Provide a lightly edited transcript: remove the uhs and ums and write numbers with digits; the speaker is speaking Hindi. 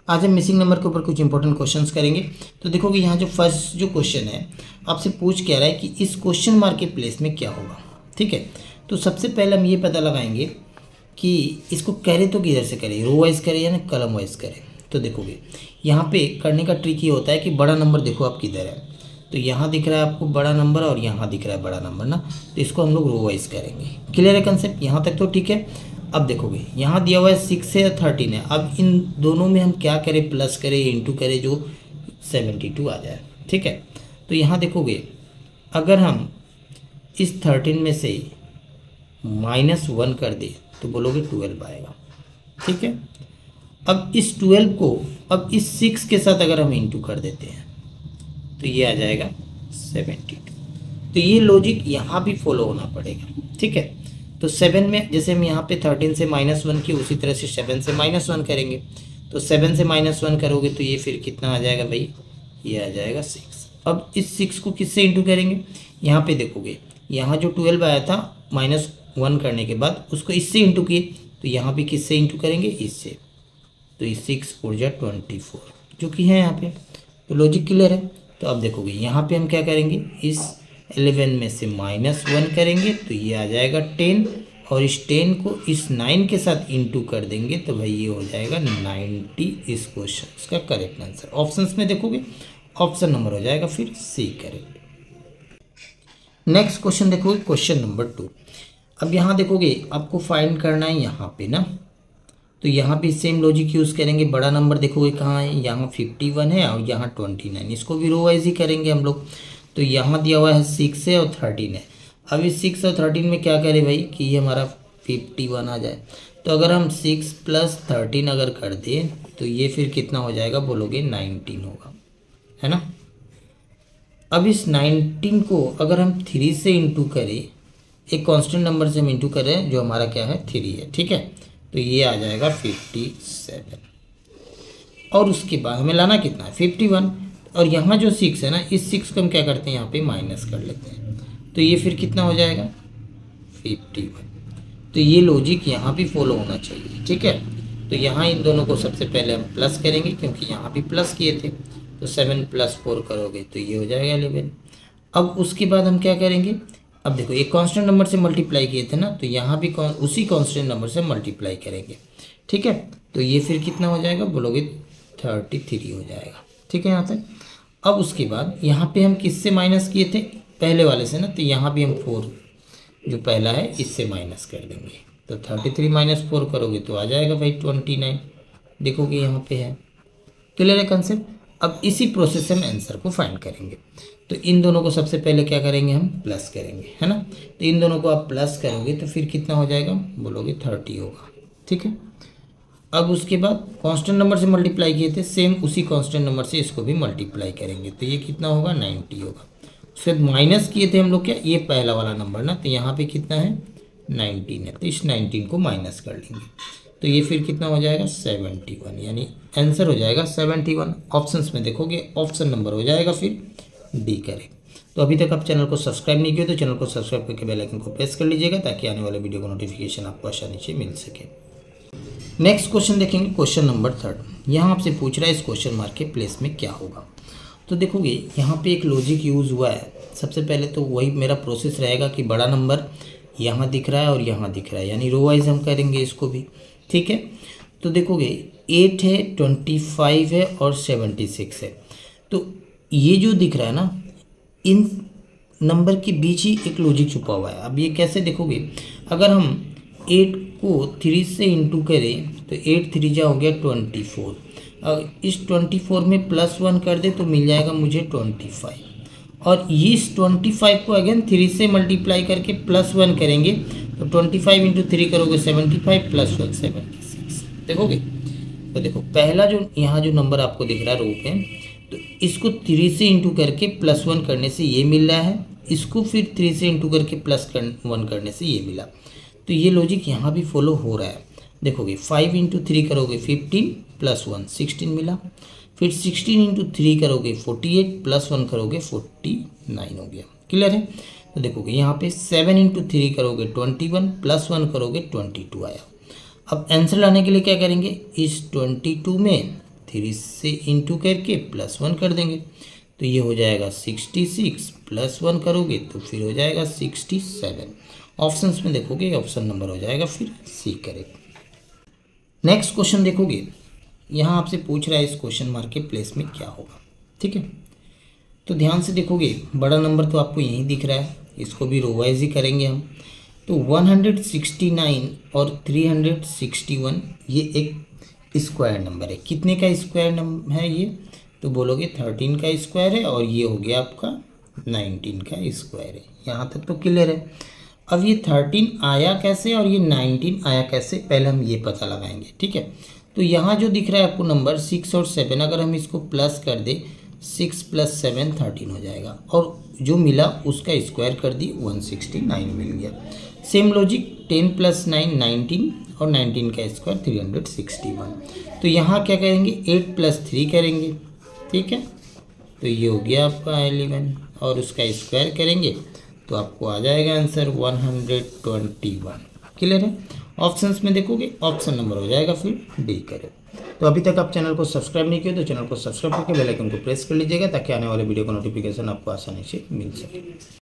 आज हम मिसिंग नंबर के ऊपर कुछ इंपॉर्टेंट क्वेश्चंस करेंगे। तो देखोगे यहाँ जो फर्स्ट जो क्वेश्चन है आपसे पूछ क्या रहा है कि इस क्वेश्चन मार्क के प्लेस में क्या होगा। ठीक है, तो सबसे पहले हम ये पता लगाएंगे कि इसको करे तो किधर से करें, रो वाइज करें या ना कलम वाइज करें। तो देखोगे यहाँ पे करने का ट्रिक ये होता है कि बड़ा नंबर देखो आप किधर है, तो यहाँ दिख रहा है आपको बड़ा नंबर और यहाँ दिख रहा है बड़ा नंबर ना, तो इसको हम लोग रो वाइज करेंगे। क्लियर है कंसेप्ट, यहाँ तक तो ठीक है। अब देखोगे यहाँ दिया हुआ है 6 है 13 है, अब इन दोनों में हम क्या करें, प्लस करें इंटू करें जो 72 आ जाए। ठीक है, तो यहाँ देखोगे अगर हम इस 13 में से -1 कर दे तो बोलोगे 12 आएगा। ठीक है, अब इस 12 को अब इस 6 के साथ अगर हम इंटू कर देते हैं तो ये आ जाएगा 72। तो ये लॉजिक यहाँ भी फॉलो होना पड़ेगा। ठीक है, तो 7 में जैसे हम यहाँ पे 13 से -1 की, उसी तरह से 7 से -1 करेंगे। तो 7 से -1 करोगे तो ये फिर कितना आ जाएगा भाई, ये आ जाएगा 6। अब इस 6 को किससे इंटू करेंगे, यहाँ पे देखोगे यहाँ जो 12 आया था -1 करने के बाद उसको इससे इंटू किए, तो यहाँ भी किससे इंटू करेंगे, इससे। तो ये 6 ऊर्जा 24 जो कि है यहाँ पे। तो लॉजिक क्लियर है। तो अब देखोगे यहाँ पे हम क्या करेंगे, इस 11 में से -1 करेंगे तो ये आ जाएगा 10, और इस 10 को इस 9 के साथ इंटू कर देंगे तो भाई ये हो जाएगा 90। इस क्वेश्चन का करेक्ट आंसर ऑप्शंस में देखोगे ऑप्शन नंबर हो जाएगा फिर सी करेक्ट। नेक्स्ट क्वेश्चन देखोगे क्वेश्चन नंबर 2। अब यहाँ देखोगे आपको फाइंड करना है यहाँ पे ना, तो यहाँ भी सेम लॉजिक यूज़ करेंगे। बड़ा नंबर देखोगे कहाँ है, यहाँ 51 है और यहाँ 29, इसको भी रो वाइज ही करेंगे हम लोग। तो यहाँ दिया हुआ है 6 है और 13 है। अब इस 6 और 13 में क्या करें भाई कि ये हमारा 51 आ जाए। तो अगर हम 6 + 13 अगर कर दें तो ये फिर कितना हो जाएगा, बोलोगे 19 होगा, है ना। अब इस 19 को अगर हम 3 से इंटू करें, एक कांस्टेंट नंबर से हम इंटू करें जो हमारा क्या है 3 है। ठीक है, तो ये आ जाएगा 57। और उसके बाद हमें लाना कितना है 51, और यहाँ जो 6 है ना, इस 6 को हम क्या करते हैं यहाँ पे माइनस कर लेते हैं, तो ये फिर कितना हो जाएगा 51। तो ये लॉजिक यहाँ भी फॉलो होना चाहिए। ठीक है, तो यहाँ इन दोनों को सबसे पहले हम प्लस करेंगे क्योंकि यहाँ भी प्लस किए थे। तो 7 + 4 करोगे तो ये हो जाएगा 11। अब उसके बाद हम क्या करेंगे, अब देखो एक कांस्टेंट नंबर से मल्टीप्लाई किए थे ना, तो यहाँ भी उसी कांस्टेंट नंबर से मल्टीप्लाई करेंगे। ठीक है, तो ये फिर कितना हो जाएगा, बोलोगे 33 हो जाएगा। ठीक है यहाँ तक। अब उसके बाद यहाँ पे हम किससे माइनस किए थे, पहले वाले से ना, तो यहाँ भी हम 4 जो पहला है इससे माइनस कर देंगे। तो 33 - 4 करोगे तो आ जाएगा भाई 29। देखोगे यहाँ पे है। क्लियर है कंसेप्ट। अब इसी प्रोसेस से हम आंसर को फाइंड करेंगे। तो इन दोनों को सबसे पहले क्या करेंगे, हम प्लस करेंगे, है ना। तो इन दोनों को आप प्लस करोगे तो फिर कितना हो जाएगा, बोलोगे 30 होगा। ठीक है, अब उसके बाद कांस्टेंट नंबर से मल्टीप्लाई किए थे, सेम उसी कांस्टेंट नंबर से इसको भी मल्टीप्लाई करेंगे तो ये कितना होगा 90 होगा। फिर माइनस किए थे हम लोग क्या, ये पहला वाला नंबर ना, तो यहाँ पे कितना है 19 है, तो इस 19 को माइनस कर लेंगे तो ये फिर कितना हो जाएगा 71, यानी आंसर हो जाएगा 71। ऑप्शंस में देखोगे ऑप्शन नंबर हो जाएगा फिर डी करेक्ट। तो अभी तक आप चैनल को सब्सक्राइब नहीं किए तो चैनल को सब्सक्राइब करके बेल आइकन को प्रेस कर लीजिएगा ताकि आने वाले वीडियो का नोटिफिकेशन आपको आसानी से मिल सके। नेक्स्ट क्वेश्चन देखेंगे क्वेश्चन नंबर 3। यहाँ आपसे पूछ रहा है इस क्वेश्चन मार्क के प्लेस में क्या होगा। तो देखोगे यहाँ पे एक लॉजिक यूज़ हुआ है। सबसे पहले तो वही मेरा प्रोसेस रहेगा कि बड़ा नंबर यहाँ दिख रहा है और यहाँ दिख रहा है, यानी रो वाइज हम करेंगे इसको भी। ठीक है, तो देखोगे 8 है 25 है और 76 है। तो ये जो दिख रहा है ना, इन नंबर के बीच ही एक लॉजिक छुपा हुआ है। अब ये कैसे देखोगे, अगर हम 8 को 3 से इंटू करें तो 8 3 जा हो गया 24, और इस 24 में +1 कर दे तो मिल जाएगा मुझे 25, और इस 25 को अगेन 3 से मल्टीप्लाई करके +1 करेंगे तो 25 × 3 करोगे 75 + 1 76। देखोगे तो देखो पहला जो यहाँ जो नंबर आपको दिख रहा है रो पे, तो इसको 3 से इंटू करके +1 करने से ये मिल रहा है, इसको फिर 3 से इंटू करके +1 करने से ये मिला। तो ये लॉजिक यहाँ भी फॉलो हो रहा है। देखोगे 5 × 3 करोगे 15 + 1 16 मिला, फिर 16 × 3 करोगे 48 +1 करोगे 49 हो गया। क्लियर है। तो देखोगे यहाँ पे 7 × 3 करोगे 21 +1 करोगे 22 आया। अब आंसर लाने के लिए क्या करेंगे, इस 22 में 3 से इंटू करके +1 कर देंगे तो ये हो जाएगा 66 +1 करोगे तो फिर हो जाएगा 67। ऑप्शंस में देखोगे ऑप्शन नंबर हो जाएगा फिर सी करेक्ट। नेक्स्ट क्वेश्चन देखोगे, यहाँ आपसे पूछ रहा है इस क्वेश्चन मार्क के प्लेस में क्या होगा, ठीक है। तो ध्यान से देखोगे, बड़ा नंबर तो आपको यहीं दिख रहा है, इसको भी रो वाइज ही करेंगे हम। तो 169 और 361 ये एक स्क्वायर नंबर है। कितने का स्क्वायर नंबर है ये? तो बोलोगे 13 का स्क्वायर है और ये हो गया आपका 19 का स्क्वायर है। यहाँ तक तो क्लियर है। अब ये 13 आया कैसे और ये 19 आया कैसे, पहले हम ये पता लगाएंगे, ठीक है। तो यहाँ जो दिख रहा है आपको नंबर 6 और 7, अगर हम इसको प्लस कर दे 6 + 7 13 हो जाएगा और जो मिला उसका स्क्वायर कर दी 169 मिल गया। सेम लॉजिक 10 + 9 19 और 19 का स्क्वायर 361। तो यहाँ क्या करेंगे 8 + 3 करेंगे, ठीक है। तो ये हो गया आपका 11 और उसका स्क्वायर करेंगे तो आपको आ जाएगा आंसर 121। क्लियर है। ऑप्शंस में देखोगे ऑप्शन नंबर हो जाएगा फिर डी करें। तो अभी तक आप चैनल को सब्सक्राइब नहीं किए तो चैनल को सब्सक्राइब करके बेल आइकन को प्रेस कर लीजिएगा ताकि आने वाले वीडियो का नोटिफिकेशन आपको आसानी से मिल सके।